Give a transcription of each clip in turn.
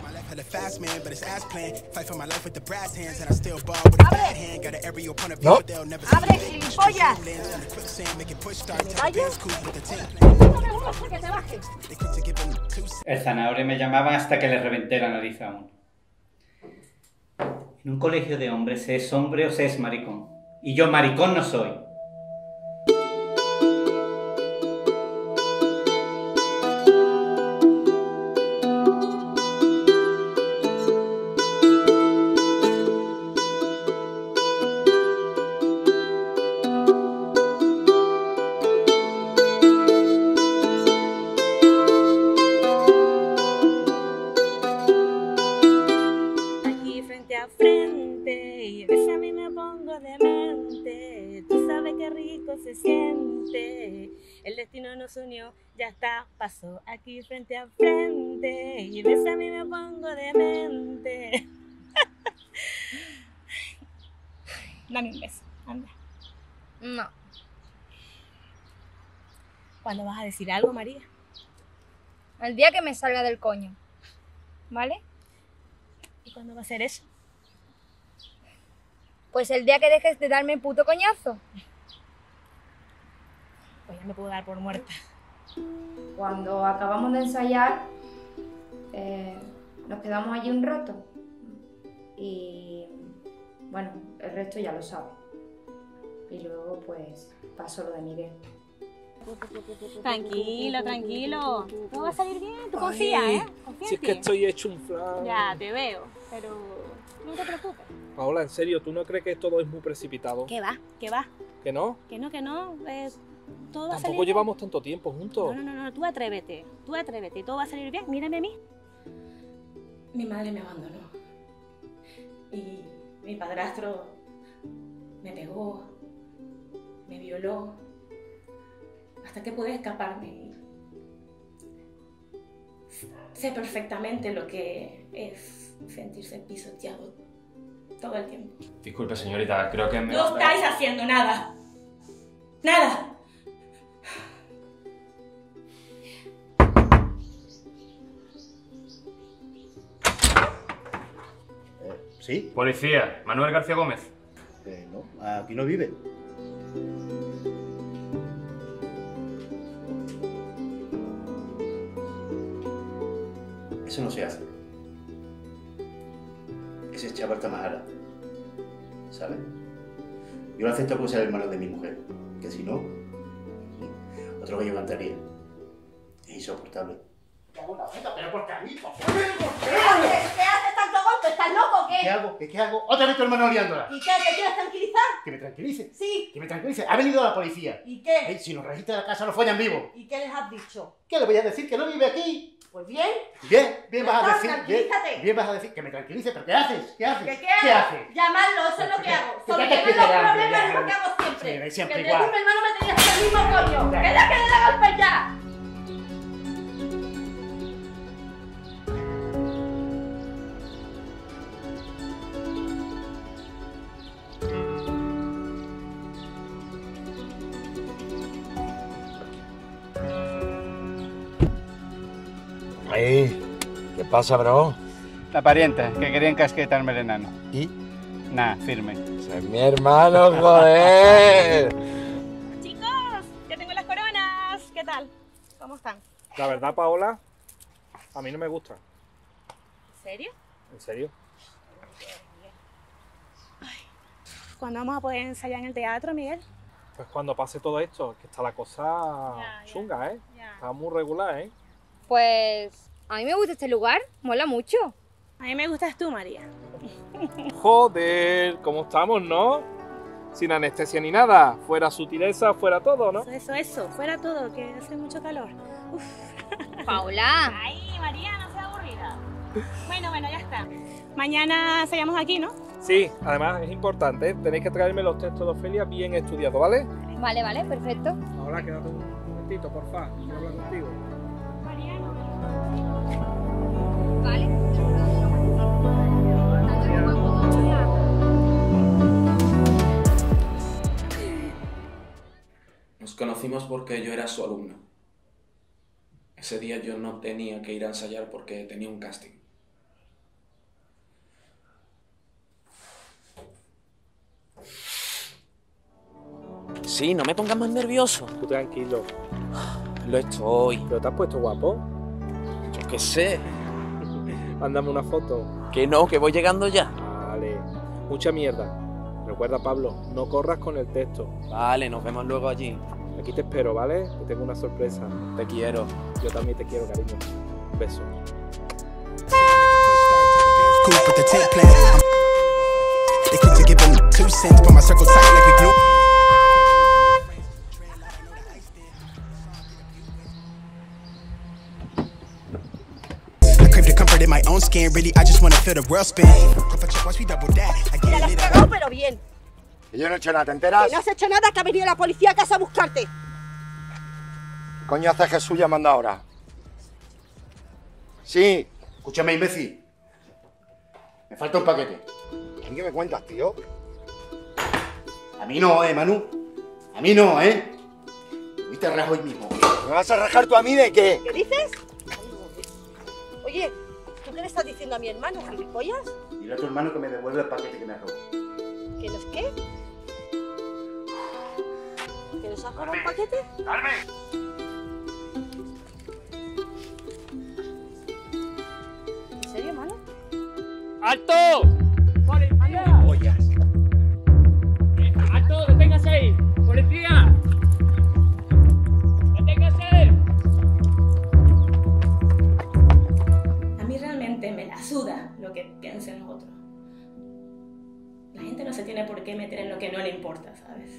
No. ¡Abre, gilipollas! ¡Que te bajes! El zanahoria me llamaba hasta que le reventé la nariz a uno. En un colegio de hombres se es hombre o se es maricón. Y yo maricón no soy. Frente y ves a mí me pongo demente, tú sabes qué rico se siente, el destino nos unió, ya está, pasó aquí frente a frente y ves a mí me pongo demente. Dame un beso, anda. No. ¿Cuándo vas a decir algo, María? El día que me salga del coño, ¿vale? ¿Y cuándo va a ser eso? Pues el día que dejes de darme el puto coñazo. Pues ya me puedo dar por muerta. Cuando acabamos de ensayar, nos quedamos allí un rato. Y bueno, el resto ya lo sabes. Y luego pues pasó lo de Miguel. Tranquilo, tranquilo. Todo va a salir bien, tú confía, ¿eh? Confía Si en es que ti. estoy hecho un flan. Ya, te veo, pero no te preocupes. Paola, en serio, ¿tú no crees que todo es muy precipitado? ¿Qué va? ¿Qué va? ¿Que no? Que no, todo va a salir Tampoco bien. llevamos tanto tiempo juntos. No, tú atrévete y todo va a salir bien. Mírame a mí. Mi madre me abandonó y mi padrastro me pegó, me violó, hasta que pude escaparme y sé perfectamente lo que es sentirse pisoteado todo el tiempo. Disculpe, señorita, creo que me... No estáis haciendo nada. ¡Nada! ¿Sí? Policía, Manuel García Gómez. No, aquí no vive. Eso no se hace. Ese es chaval Tamahara, ¿sabes? Yo lo acepto por ser hermano de mi mujer, que si no, otro gallo cantaría. Es insoportable. ¿Pero por qué a mí? ¿Por qué? ¿Qué haces tanto golpe? ¿Estás loco o qué? ¿Qué hago? ¿Qué hago? ¿Otra vez tu hermano liándola? ¿Y qué? ¿Te quieres tranquilizar? ¿Que me tranquilice? Sí. ¿Que me tranquilice? Ha venido la policía. ¿Y qué? Si nos registra la casa, nos follan vivo. ¿Y qué les has dicho? ¿Qué le voy a decir? ¿Que no vive aquí? Pues bien. Bien vas a decir. Tranquilízate. Bien vas a decir que me tranquilice, pero ¿qué haces? ¿Qué haces? ¿Qué haces? Llamarlo, eso es lo que hago. Solucionar los problemas es lo que hago siempre. Sí, siempre que igual. te digo, mi hermano me tenías el mismo coño. ¡Que deje de dar golpes ya! ¿Qué pasa, bro? La parienta, que quería encasquetarme el enano. ¿Y? Nah, firme. ¡Es mi hermano, joder! Chicos, ya tengo las coronas. ¿Qué tal? ¿Cómo están? La verdad, Paola, a mí no me gusta. ¿En serio? ¿En serio? ¿Cuándo vamos a poder ensayar en el teatro, Miguel? Pues cuando pase todo esto, que está la cosa chunga, ¿eh? Ya. Está muy regular, ¿eh? Pues a mí me gusta este lugar, mola mucho. A mí me gustas tú, María. Joder, ¿cómo estamos, no? Sin anestesia ni nada, fuera sutileza, fuera todo, ¿no? Eso, fuera todo, que hace mucho calor. Uf. Paula. Ay, María, no seas aburrida. Bueno, ya está. Mañana ensayamos aquí, ¿no? Sí, además es importante, ¿eh? Tenéis que traerme los textos de Ofelia bien estudiados, ¿vale? Vale, perfecto. Ahora quédate un momentito, porfa, quiero hablar contigo. Vale. Nos conocimos porque yo era su alumno. Ese día yo no tenía que ir a ensayar porque tenía un casting. sí, no me pongas más nervioso. Tú tranquilo. Lo estoy. ¿Pero te has puesto guapo? Yo qué sé. Mándame una foto. Que no, que voy llegando ya. Vale. Mucha mierda. Recuerda, Pablo, no corras con el texto. Vale, nos vemos luego allí. Aquí te espero, ¿vale? Que tengo una sorpresa. Te quiero. Yo también te quiero, cariño. Un beso. Ya la has cagado, pero bien. Y yo no he hecho nada, ¿te enteras? Que no has hecho nada, que ha venido la policía a casa a buscarte. ¿Qué coño hace Jesús llamando ahora? Sí. Escúchame, imbécil. Me falta un paquete. ¿A mí qué me cuentas, tío? A mí no, Manu. A mí no, Hoy te rajo hoy mismo. ¿Me vas a rajar tú a mí de qué? ¿Qué dices? Oye, ¿tú qué le estás diciendo a mi hermano, gilipollas? Dile a tu hermano que me devuelva el paquete que me ha robado. ¿Que nos qué? ¿Que nos has robado un paquete? ¡Carmen! ¿En serio, hermano? ¡Alto! ¡Policía! ¡Pollas! ¡Alto! ¡Deténgase ahí! ¡Policía! ¡Deténgase! A mí realmente me la suda lo que piensen los otros. La gente no se tiene por qué meter en lo que no le importa, ¿sabes?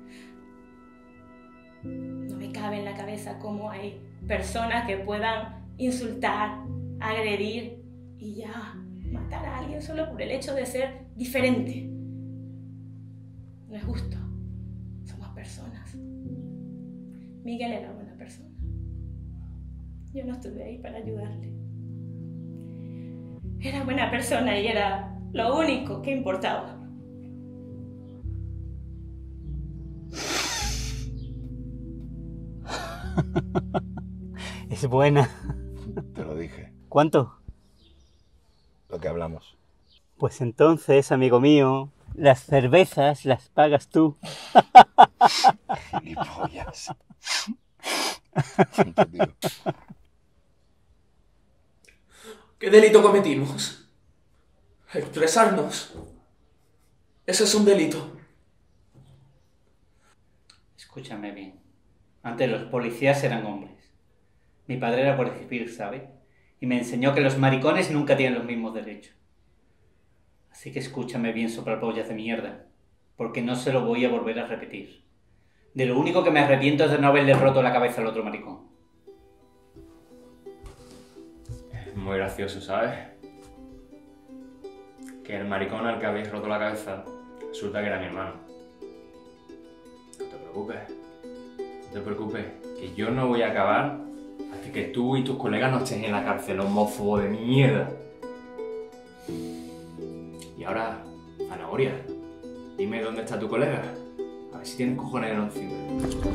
No me cabe en la cabeza cómo hay personas que puedan insultar, agredir y ya matar a alguien solo por el hecho de ser diferente. No es justo. Somos personas. Miguel era buena persona. Yo no estuve ahí para ayudarle. Era buena persona y era lo único que importaba. Es buena. Te lo dije. ¿Cuánto? Lo que hablamos. Pues entonces, amigo mío, las cervezas las pagas tú. Gilipollas. ¿Qué delito cometimos? Expresarnos. Eso es un delito. Escúchame bien. Antes los policías eran hombres. Mi padre era guardia civil, ¿sabes? Y me enseñó que los maricones nunca tienen los mismos derechos. Así que escúchame bien, soplapollas de mierda. Porque no se lo voy a volver a repetir. De lo único que me arrepiento es de no haberle roto la cabeza al otro maricón. Es muy gracioso, ¿sabes? Que el maricón al que habéis roto la cabeza resulta que era mi hermano. No te preocupes. No te preocupes, que yo no voy a acabar hasta que tú y tus colegas no estés en la cárcel, homófobo de mierda. Y ahora, Zanahoria, dime dónde está tu colega. A ver si tienes cojones de no decirme.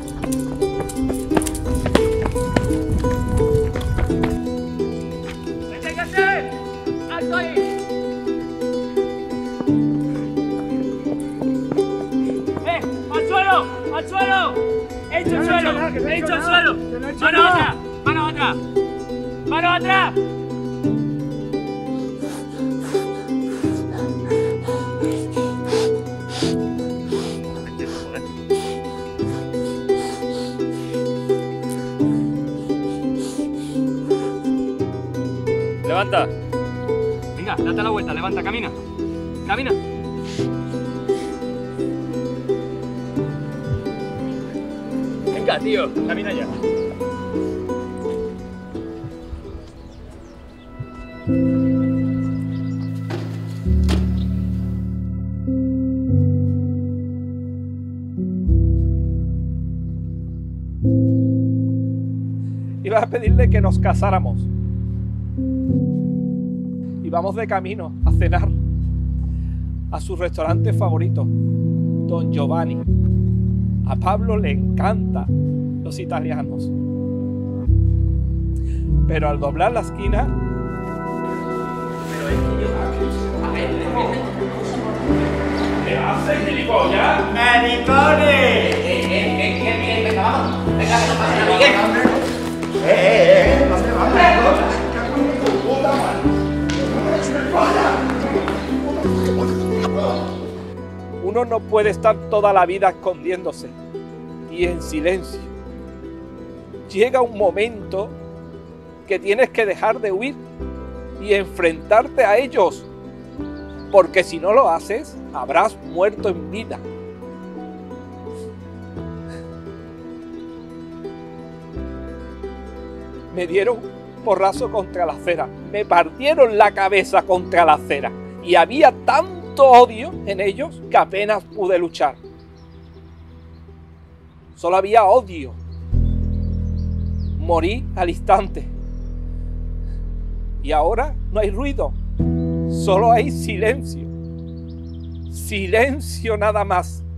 ¡Deténgase! ¡Alto ahí! ¡Al suelo! ¡Al suelo! ¡Hecho al suelo! ¡Hecho al suelo! ¡Mano atrás! ¡Mano atrás! ¡Mano atrás! Levanta. Venga, date la vuelta, levanta, camina. Camina. Venga, tío, camina ya. Iba a pedirle que nos casáramos. Y vamos de camino a cenar a su restaurante favorito, Don Giovanni. A Pablo le encantan los italianos. Pero al doblar la esquina... ¿Qué haces, gilipollas? ¡Maricones! Miguel. ¿Dónde vas? Uno no puede estar toda la vida escondiéndose y en silencio. Llega un momento que tienes que dejar de huir y enfrentarte a ellos, porque si no lo haces, habrás muerto en vida. Me dieron porrazo contra la acera, me partieron la cabeza contra la acera y había tanto odio en ellos que apenas pude luchar. Solo había odio. Morí al instante. Y ahora no hay ruido, solo hay silencio. Silencio nada más.